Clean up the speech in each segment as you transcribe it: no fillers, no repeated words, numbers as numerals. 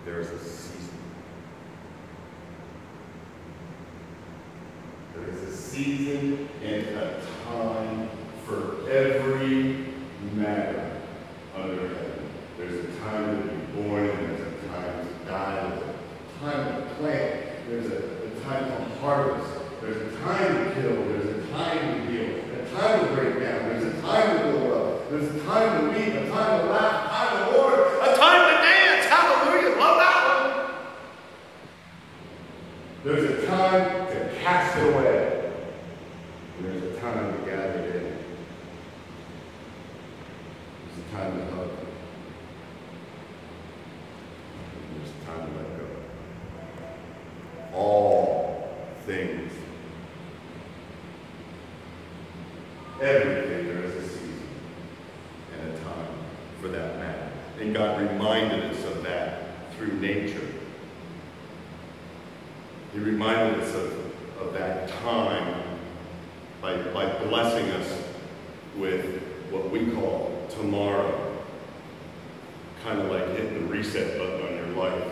there's a season. There is a season and a time for every matter under heaven. There's a time to be born, and there's a time to die. There's a time to plant. There's a time to harvest. There's a time to kill. There's a time to heal. A time to break down. There's a time to build up. There's a time to weep. A time to laugh. A time to mourn. A time to dance. Hallelujah. Love that one. There's a time to cast it away. And there's a time to gather it in. There's a time to hug. And there's a time to let go. All things. Everything, there is a season and a time for that matter. And God reminded us of that through nature. He reminded us of that time by blessing us with what we call tomorrow. Kind of like hitting the reset button on your life.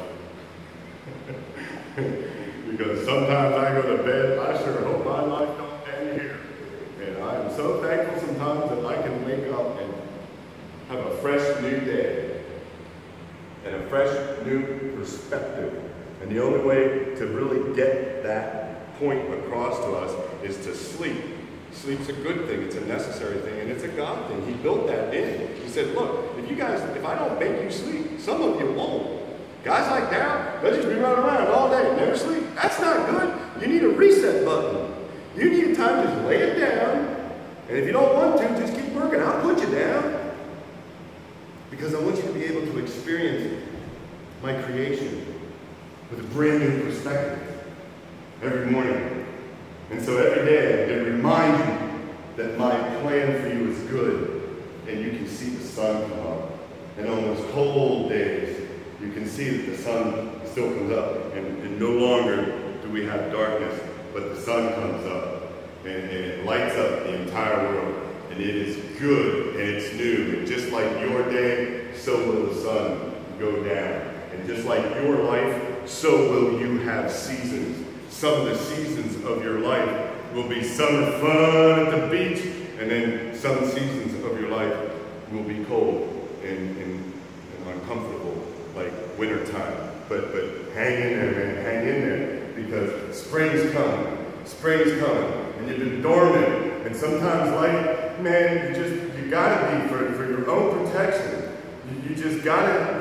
Because sometimes I go to bed, I sure hope my life don't end here. And I am so thankful sometimes that I can wake up and have a fresh new day and a fresh new perspective. And the only way to really get that point across to us is to sleep. Sleep's a good thing, it's a necessary thing, and it's a God thing. He built that in. He said, look, if I don't make you sleep, some of you won't. Guys like Darrell, they'll just be running around all day, never sleep. That's not good. You need a reset button. You need time to just lay it down, and if you don't want to, just keep working. I'll put you down. Because I want you to be able to experience my creation with a brand new perspective every morning. And so every day, it reminds you that my plan for you is good, and you can see the sun come up. And on those cold days, you can see that the sun still comes up, and no longer do we have darkness, but the sun comes up, and it lights up the entire world, and it is good, and it's new, and just like your day, so will the sun go down, and just like your life, so will you have seasons. Some of the seasons of your life will be summer fun at the beach, and then some seasons of your life will be cold and uncomfortable, like wintertime. But hang in there, man, hang in there, because spring's coming. Spring's coming, and you've been dormant. And sometimes life, man, you gotta be for your own protection. You just gotta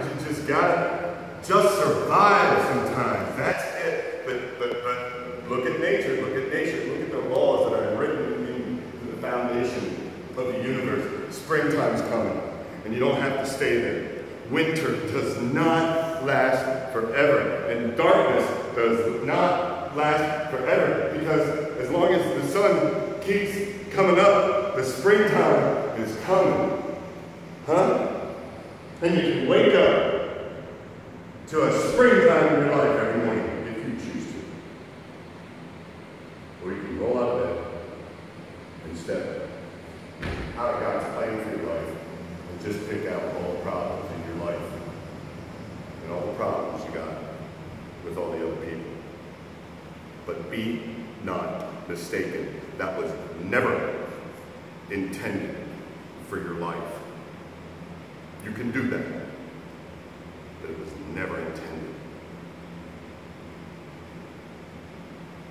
survive sometimes. That's it. But look at nature. Look at nature. Look at the laws that are written in the foundation of the universe. Springtime's coming, and you don't have to stay there. Winter does not last forever, and darkness does not last forever, because as long as the sun keeps coming up, the springtime is coming. Huh? And you can wake up to a springtime in your life every morning if you choose to. Or you can roll out of bed and step out of God's plan for your life and just pick out all the problems in your life and all the problems you got with all the other people. But be not mistaken. That was never intended for your life. You can do that, but it was never intended